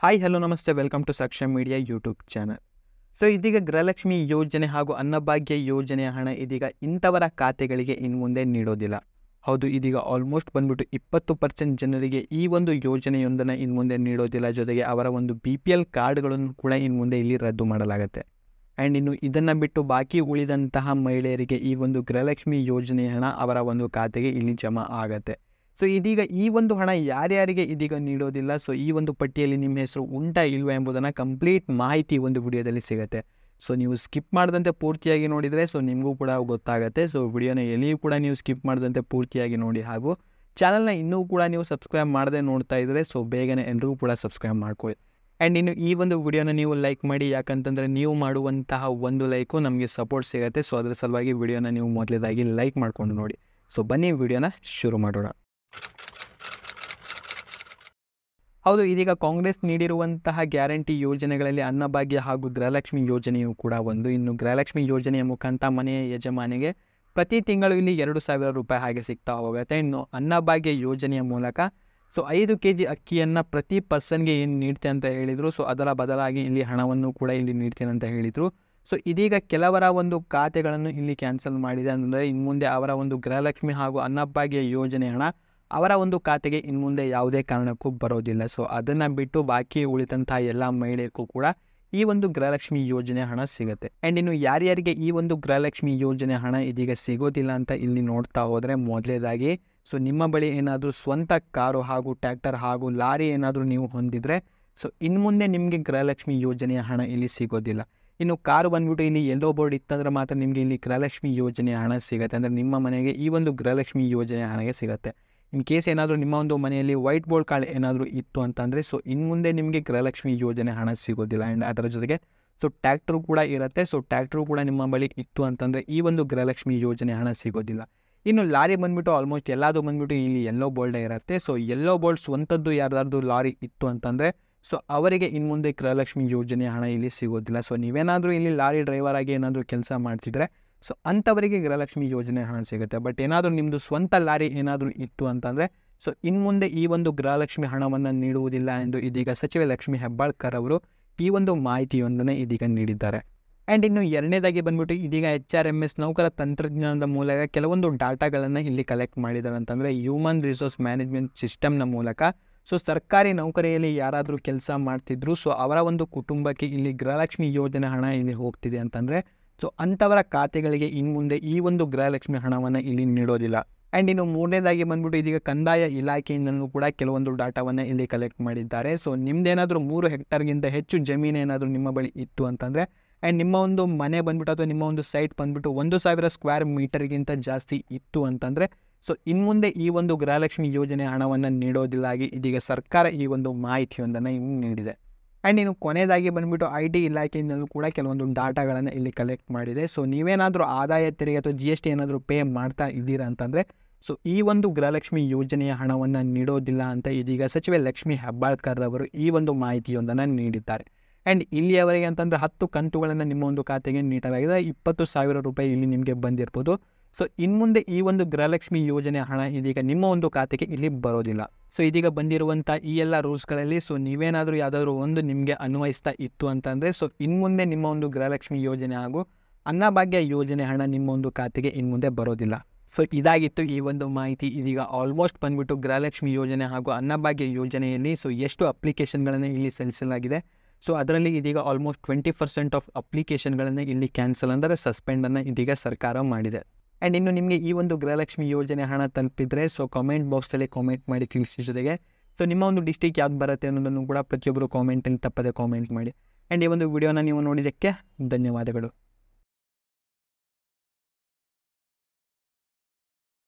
Hi hello ನಮಸ್ತೆ welcome to Sakshya media YouTube channel. So ಇದೀಗ ಗೃಹಲಕ್ಷ್ಮಿ ಯೋಜನೆ ಹಾಗೂ ಅನ್ನಭಾಗ್ಯ ಯೋಜನೆಯ ಹಣ ಇದೀಗ ಇಂಥವರ ಖಾತೆಗಳಿಗೆ ಇನ್ನು ಮುಂದೆ ನೀಡೋದಿಲ್ಲ. ಹೌದು, ಇದೀಗ ಆಲ್ಮೋಸ್ಟ್ ಬಂದ್ಬಿಟ್ಟು 20% ಜನರಿಗೆ ಈ ಒಂದು ಯೋಜನೆಯೊಂದನ್ನು ಇನ್ನು ಮುಂದೆ ನೀಡೋದಿಲ್ಲ. ಜೊತೆಗೆ ಅವರ ಒಂದು BPL ಕಾರ್ಡ್ಗಳನ್ನು ಕೂಡ ಇನ್ನು ಮುಂದೆ ಇಲ್ಲಿ ರದ್ದು ಮಾಡಲಾಗುತ್ತೆ. ಆ್ಯಂಡ್ ಇನ್ನು ಇದನ್ನು ಬಿಟ್ಟು ಬಾಕಿ ಉಳಿದಂತಹ ಮಹಿಳೆಯರಿಗೆ ಈ ಒಂದು ಗೃಹಲಕ್ಷ್ಮಿ ಯೋಜನೆಯ ಹಣ ಅವರ ಒಂದು ಖಾತೆಗೆ ಇಲ್ಲಿ ಜಮಾ ಆಗುತ್ತೆ. ಸೊ ಇದೀಗ ಈ ಒಂದು ಹಣ ಯಾರ್ಯಾರಿಗೆ ಇದೀಗ ನೀಡೋದಿಲ್ಲ, ಸೊ ಈ ಒಂದು ಪಟ್ಟಿಯಲ್ಲಿ ನಿಮ್ಮ ಹೆಸರು ಉಂಟಾ ಇಲ್ವಾ ಎಂಬುದನ್ನು ಕಂಪ್ಲೀಟ್ ಮಾಹಿತಿ ಒಂದು ವಿಡಿಯೋದಲ್ಲಿ ಸಿಗುತ್ತೆ. ಸೊ ನೀವು ಸ್ಕಿಪ್ ಮಾಡದಂತೆ ಪೂರ್ತಿಯಾಗಿ ನೋಡಿದರೆ ಸೊ ನಿಮಗೂ ಕೂಡ ಗೊತ್ತಾಗುತ್ತೆ. ಸೊ ವಿಡಿಯೋನ ಎಲ್ಲಿಯೂ ಕೂಡ ನೀವು ಸ್ಕಿಪ್ ಮಾಡದಂತೆ ಪೂರ್ತಿಯಾಗಿ ನೋಡಿ, ಹಾಗೂ ಚಾನಲ್ನ ಇನ್ನೂ ಕೂಡ ನೀವು ಸಬ್ಸ್ಕ್ರೈಬ್ ಮಾಡದೆ ನೋಡ್ತಾ ಇದ್ದರೆ ಸೊ ಬೇಗನೆ ಎಲ್ಲರೂ ಕೂಡ ಸಬ್ಸ್ಕ್ರೈಬ್ ಮಾಡ್ಕೊಳ್ಳಿ. ಆ್ಯಂಡ್ ಇನ್ನು ಈ ಒಂದು ವಿಡಿಯೋನ ನೀವು ಲೈಕ್ ಮಾಡಿ, ಯಾಕಂತಂದರೆ ನೀವು ಮಾಡುವಂತಹ ಒಂದು ಲೈಕು ನಮಗೆ ಸಪೋರ್ಟ್ ಸಿಗುತ್ತೆ. ಸೊ ಅದರ ಸಲುವಾಗಿ ವಿಡಿಯೋನ ನೀವು ಮೊದಲೇದಾಗಿ ಲೈಕ್ ಮಾಡಿಕೊಂಡು ನೋಡಿ. ಸೊ ಬನ್ನಿ ವಿಡಿಯೋನ ಶುರು ಮಾಡೋಣ. ಹೌದು, ಇದೀಗ ಕಾಂಗ್ರೆಸ್ ನೀಡಿರುವಂತಹ ಗ್ಯಾರಂಟಿ ಯೋಜನೆಗಳಲ್ಲಿ ಅನ್ನಭಾಗ್ಯ ಹಾಗೂ ಗೃಹಲಕ್ಷ್ಮಿ ಯೋಜನೆಯು ಕೂಡ ಒಂದು. ಇನ್ನು ಗೃಹಲಕ್ಷ್ಮಿ ಯೋಜನೆಯ ಮುಖಾಂತರ ಮನೆಯ ಯಜಮಾನಿಗೆ ಪ್ರತಿ ತಿಂಗಳು ಇಲ್ಲಿ 2,000 ರೂಪಾಯಿ ಹಾಗೆ ಸಿಗ್ತಾ ಹೋಗುತ್ತೆ. ಇನ್ನು ಅನ್ನಭಾಗ್ಯ ಯೋಜನೆಯ ಮೂಲಕ ಸೊ 5 kg ಅಕ್ಕಿಯನ್ನು ಪ್ರತಿ ಪರ್ಸನ್ಗೆ ಏನು ನೀಡ್ತೆ ಅಂತ ಹೇಳಿದರು. ಸೊ ಅದರ ಬದಲಾಗಿ ಇಲ್ಲಿ ಹಣವನ್ನು ಕೂಡ ಇಲ್ಲಿ ನೀಡ್ತೇನೆ ಅಂತ ಹೇಳಿದರು. ಸೊ ಇದೀಗ ಕೆಲವರ ಒಂದು ಖಾತೆಗಳನ್ನು ಇಲ್ಲಿ ಕ್ಯಾನ್ಸಲ್ ಮಾಡಿದೆ. ಅಂದರೆ ಇನ್ನು ಮುಂದೆ ಅವರ ಒಂದು ಗೃಹಲಕ್ಷ್ಮಿ ಹಾಗೂ ಅನ್ನಭಾಗ್ಯ ಯೋಜನೆ ಹಣ ಅವರ ಒಂದು ಖಾತೆಗೆ ಇನ್ನು ಮುಂದೆ ಯಾವುದೇ ಕಾರಣಕ್ಕೂ ಬರೋದಿಲ್ಲ. ಸೊ ಅದನ್ನು ಬಿಟ್ಟು ಬಾಕಿ ಉಳಿದಂತಹ ಎಲ್ಲ ಮಹಿಳೆಯರಿಗೂ ಕೂಡ ಈ ಒಂದು ಗೃಹಲಕ್ಷ್ಮಿ ಯೋಜನೆ ಹಣ ಸಿಗುತ್ತೆ. ಆ್ಯಂಡ್ ಇನ್ನು ಯಾರ್ಯಾರಿಗೆ ಈ ಒಂದು ಗೃಹಲಕ್ಷ್ಮಿ ಯೋಜನೆ ಹಣ ಇದೀಗ ಸಿಗೋದಿಲ್ಲ ಅಂತ ಇಲ್ಲಿ ನೋಡ್ತಾ ಹೋದರೆ, ಮೊದಲೇದಾಗಿ ಸೊ ನಿಮ್ಮ ಬಳಿ ಏನಾದರೂ ಸ್ವಂತ ಕಾರು ಹಾಗೂ ಟ್ರ್ಯಾಕ್ಟರ್ ಹಾಗೂ ಲಾರಿ ಏನಾದರೂ ನೀವು ಹೊಂದಿದರೆ ಸೊ ಇನ್ನು ಮುಂದೆ ನಿಮಗೆ ಗೃಹಲಕ್ಷ್ಮಿ ಯೋಜನೆಯ ಹಣ ಇಲ್ಲಿ ಸಿಗೋದಿಲ್ಲ. ಇನ್ನು ಕಾರು ಬಂದ್ಬಿಟ್ಟು ಇಲ್ಲಿ ಯೆಲ್ಲೋ ಬೋರ್ಡ್ ಇತ್ತಂದರೆ ಮಾತ್ರ ನಿಮಗೆ ಇಲ್ಲಿ ಗೃಹಲಕ್ಷ್ಮಿ ಯೋಜನೆಯ ಹಣ ಸಿಗುತ್ತೆ. ಅಂದರೆ ನಿಮ್ಮ ಮನೆಗೆ ಈ ಒಂದು ಗೃಹಲಕ್ಷ್ಮಿ ಯೋಜನೆಯ ಹಣಗೆ ಸಿಗುತ್ತೆ. ಇನ್ ಕೇಸ್ ಏನಾದರೂ ನಿಮ್ಮ ಒಂದು ಮನೆಯಲ್ಲಿ ವೈಟ್ ಬೋರ್ಡ್ ಕಾರ್ಡ್ ಏನಾದರೂ ಇತ್ತು ಅಂತಂದರೆ ಸೊ ಇನ್ನು ಮುಂದೆ ನಿಮಗೆ ಗೃಹಲಕ್ಷ್ಮಿ ಯೋಜನೆ ಹಣ ಸಿಗೋದಿಲ್ಲ. ಆ್ಯಂಡ್ ಅದರ ಜೊತೆಗೆ ಸೊ ಟ್ರ್ಯಾಕ್ಟ್ರು ಕೂಡ ಇರುತ್ತೆ. ಸೊ ಟ್ರ್ಯಾಕ್ಟ್ರು ಕೂಡ ನಿಮ್ಮ ಬಳಿ ಇತ್ತು ಅಂತಂದರೆ ಈ ಒಂದು ಗೃಹಲಕ್ಷ್ಮಿ ಯೋಜನೆ ಹಣ ಸಿಗೋದಿಲ್ಲ. ಇನ್ನು ಲಾರಿ ಬಂದುಬಿಟ್ಟು ಆಲ್ಮೋಸ್ಟ್ ಎಲ್ಲದು ಬಂದುಬಿಟ್ಟು ಇಲ್ಲಿ ಯೆಲ್ಲೋ ಬೋರ್ಡೇ ಇರುತ್ತೆ. ಸೊ ಯೆಲ್ಲೋ ಬೋರ್ಡ್ ಸ್ವಂತದ್ದು ಯಾರ್ದಾರ್ದು ಲಾರಿ ಇತ್ತು ಅಂತಂದರೆ ಸೊ ಅವರಿಗೆ ಇನ್ನು ಮುಂದೆ ಗೃಹಲಕ್ಷ್ಮಿ ಯೋಜನೆ ಹಣ ಇಲ್ಲಿ ಸಿಗೋದಿಲ್ಲ. ಸೊ ನೀವೇನಾದರೂ ಇಲ್ಲಿ ಲಾರಿ ಡ್ರೈವರ್ ಆಗಿ ಏನಾದರೂ ಕೆಲಸ ಮಾಡ್ತಿದ್ರೆ ಸೊ ಅಂಥವರಿಗೆ ಗೃಹಲಕ್ಷ್ಮಿ ಯೋಜನೆ ಹಣ ಸಿಗುತ್ತೆ. ಬಟ್ ಏನಾದರೂ ನಿಮ್ಮದು ಸ್ವಂತ ಲಾರಿ ಏನಾದರೂ ಇತ್ತು ಅಂತಂದರೆ ಸೊ ಇನ್ನು ಮುಂದೆ ಈ ಒಂದು ಗೃಹಲಕ್ಷ್ಮಿ ಹಣವನ್ನು ನೀಡುವುದಿಲ್ಲ ಎಂದು ಇದೀಗ ಸಚಿವೆ ಲಕ್ಷ್ಮೀ ಹೆಬ್ಬಾಳ್ಕರ್ ಅವರು ಈ ಒಂದು ಮಾಹಿತಿಯೊಂದನ್ನು ಇದೀಗ ನೀಡಿದ್ದಾರೆ. ಆ್ಯಂಡ್ ಇನ್ನು ಎರಡನೇದಾಗಿ ಬಂದ್ಬಿಟ್ಟು ಇದೀಗ HRMS ನೌಕರ ತಂತ್ರಜ್ಞಾನದ ಮೂಲಕ ಕೆಲವೊಂದು ಡಾಟಾಗಳನ್ನು ಇಲ್ಲಿ ಕಲೆಕ್ಟ್ ಮಾಡಿದ್ದಾರೆ. ಅಂತಂದರೆ ಹ್ಯೂಮನ್ ರಿಸೋರ್ಸ್ ಮ್ಯಾನೇಜ್ಮೆಂಟ್ ಸಿಸ್ಟಮ್ನ ಮೂಲಕ ಸೊ ಸರ್ಕಾರಿ ನೌಕರಿಯಲ್ಲಿ ಯಾರಾದರೂ ಕೆಲಸ ಮಾಡ್ತಿದ್ರು ಸೊ ಅವರ ಒಂದು ಕುಟುಂಬಕ್ಕೆ ಇಲ್ಲಿ ಗೃಹಲಕ್ಷ್ಮಿ ಯೋಜನೆ ಹಣ ಇಲ್ಲಿ ಹೋಗ್ತಿದೆ ಅಂತಂದರೆ ಸೊ ಅಂಥವರ ಖಾತೆಗಳಿಗೆ ಇನ್ನು ಮುಂದೆ ಈ ಒಂದು ಗೃಹಲಕ್ಷ್ಮಿ ಹಣವನ್ನು ಇಲ್ಲಿ ನೀಡೋದಿಲ್ಲ. ಆ್ಯಂಡ್ ಇನ್ನು ಮೂರನೇದಾಗಿ ಬಂದ್ಬಿಟ್ಟು ಇದೀಗ ಕಂದಾಯ ಇಲಾಖೆಯಿಂದಲೂ ಕೂಡ ಕೆಲವೊಂದು ಡಾಟಾವನ್ನು ಇಲ್ಲಿ ಕಲೆಕ್ಟ್ ಮಾಡಿದ್ದಾರೆ. ಸೊ ನಿಮ್ಮದೇನಾದರೂ 3 ಹೆಕ್ಟರ್ಗಿಂತ ಹೆಚ್ಚು ಜಮೀನು ಏನಾದರೂ ನಿಮ್ಮ ಬಳಿ ಇತ್ತು ಅಂತಂದರೆ ಆ್ಯಂಡ್ ನಿಮ್ಮ ಒಂದು ಮನೆ ಬಂದ್ಬಿಟ್ಟು ಅಥವಾ ನಿಮ್ಮ ಒಂದು ಸೈಟ್ ಬಂದ್ಬಿಟ್ಟು 1,000 ಸ್ಕ್ವೇರ್ ಮೀಟರ್ಗಿಂತ ಜಾಸ್ತಿ ಇತ್ತು ಅಂತಂದರೆ ಸೊ ಇನ್ನು ಮುಂದೆ ಈ ಒಂದು ಗೃಹಲಕ್ಷ್ಮಿ ಯೋಜನೆ ಹಣವನ್ನು ನೀಡೋದಿಲ್ಲ ಆಗಿ ಇದೀಗ ಸರ್ಕಾರ ಈ ಒಂದು ಮಾಹಿತಿಯೊಂದನ್ನು ಇನ್ನು ನೀಡಿದೆ. ಆ್ಯಂಡ್ ಇನ್ನು ಕೊನೆಯದಾಗಿ ಬಂದುಬಿಟ್ಟು IT ಇಲಾಖೆಯಿಂದಲೂ ಕೂಡ ಕೆಲವೊಂದು ಡಾಟಾಗಳನ್ನು ಇಲ್ಲಿ ಕಲೆಕ್ಟ್ ಮಾಡಿದೆ. ಸೊ ನೀವೇನಾದರೂ ಆದಾಯ ತೆರಿಗೆ ಅಥವಾ GST ಏನಾದರೂ ಪೇ ಮಾಡ್ತಾ ಇದ್ದೀರಾ ಅಂತಂದರೆ ಸೊ ಈ ಒಂದು ಗೃಹಲಕ್ಷ್ಮಿ ಯೋಜನೆಯ ಹಣವನ್ನು ನೀಡೋದಿಲ್ಲ ಅಂತ ಇದೀಗ ಸಚಿವೆ ಲಕ್ಷ್ಮೀ ಹೆಬ್ಬಾಳ್ಕರ್ ಅವರು ಈ ಒಂದು ಮಾಹಿತಿಯೊಂದನ್ನು ನೀಡಿದ್ದಾರೆ. ಆ್ಯಂಡ್ ಇಲ್ಲಿಯವರೆಗೆ ಅಂತಂದರೆ 10 ಕಂತುಗಳನ್ನು ನಿಮ್ಮ ಒಂದು ಖಾತೆಗೆ ನೀಡಲಾಗಿದೆ. 20,000 ರೂಪಾಯಿ ಇಲ್ಲಿ ನಿಮಗೆ ಬಂದಿರ್ಬೋದು. ಸೊ ಇನ್ನು ಮುಂದೆ ಈ ಒಂದು ಗೃಹಲಕ್ಷ್ಮಿ ಯೋಜನೆ ಹಣ ಇದೀಗ ನಿಮ್ಮ ಒಂದು ಖಾತೆಗೆ ಇಲ್ಲಿ ಬರೋದಿಲ್ಲ. ಸೊ ಇದೀಗ ಬಂದಿರುವಂಥ ಈ ಎಲ್ಲ ರೂಲ್ಸ್ಗಳಲ್ಲಿ ಸೊ ನೀವೇನಾದರೂ ಯಾವುದಾದ್ರೂ ಒಂದು ನಿಮಗೆ ಅನ್ವಯಿಸ್ತಾ ಇತ್ತು ಅಂತಂದರೆ ಸೊ ಇನ್ನು ಮುಂದೆ ನಿಮ್ಮ ಒಂದು ಗೃಹಲಕ್ಷ್ಮಿ ಯೋಜನೆ ಹಾಗೂ ಅನ್ನಭಾಗ್ಯ ಯೋಜನೆ ಹಣ ನಿಮ್ಮ ಒಂದು ಖಾತೆಗೆ ಇನ್ನು ಮುಂದೆ ಬರೋದಿಲ್ಲ. ಸೊ ಇದಾಗಿತ್ತು ಈ ಒಂದು ಮಾಹಿತಿ. ಇದೀಗ ಆಲ್ಮೋಸ್ಟ್ ಬಂದುಬಿಟ್ಟು ಗೃಹಲಕ್ಷ್ಮಿ ಯೋಜನೆ ಹಾಗೂ ಅನ್ನಭಾಗ್ಯ ಯೋಜನೆಯಲ್ಲಿ ಸೊ ಎಷ್ಟು ಅಪ್ಲಿಕೇಶನ್ಗಳನ್ನು ಇಲ್ಲಿ ಸಲ್ಲಿಸಲಾಗಿದೆ ಸೊ ಅದರಲ್ಲಿ ಇದೀಗ ಆಲ್ಮೋಸ್ಟ್ 20% ಆಫ್ ಅಪ್ಲಿಕೇಶನ್ಗಳನ್ನು ಇಲ್ಲಿ ಕ್ಯಾನ್ಸಲ್ ಅಂದರೆ ಸಸ್ಪೆಂಡನ್ನು ಇದೀಗ ಸರ್ಕಾರ ಮಾಡಿದೆ. ಆ್ಯಂಡ್ ಇನ್ನು ನಿಮಗೆ ಈ ಒಂದು ಗೃಹಲಕ್ಷ್ಮಿ ಯೋಜನೆ ಹಣ ತಲುಪಿದರೆ ಸೊ ಕಾಮೆಂಟ್ ಬಾಕ್ಸಲ್ಲಿ ಕಾಮೆಂಟ್ ಮಾಡಿ ತಿಳಿಸಿ. ಜೊತೆಗೆ ಸೊ ನಿಮ್ಮ ಒಂದು ಡಿಸ್ಟ್ರಿಕ್ಟ್ ಯಾವ್ದು ಬರುತ್ತೆ ಅನ್ನೋದನ್ನು ಕೂಡ ಪ್ರತಿಯೊಬ್ಬರು ಕಾಮೆಂಟಲ್ಲಿ ತಪ್ಪದೆ ಕಾಮೆಂಟ್ ಮಾಡಿ. ಆ್ಯಂಡ್ ಈ ಒಂದು ವಿಡಿಯೋನ ನೀವು ನೋಡಿದ್ದಕ್ಕೆ ಧನ್ಯವಾದಗಳು.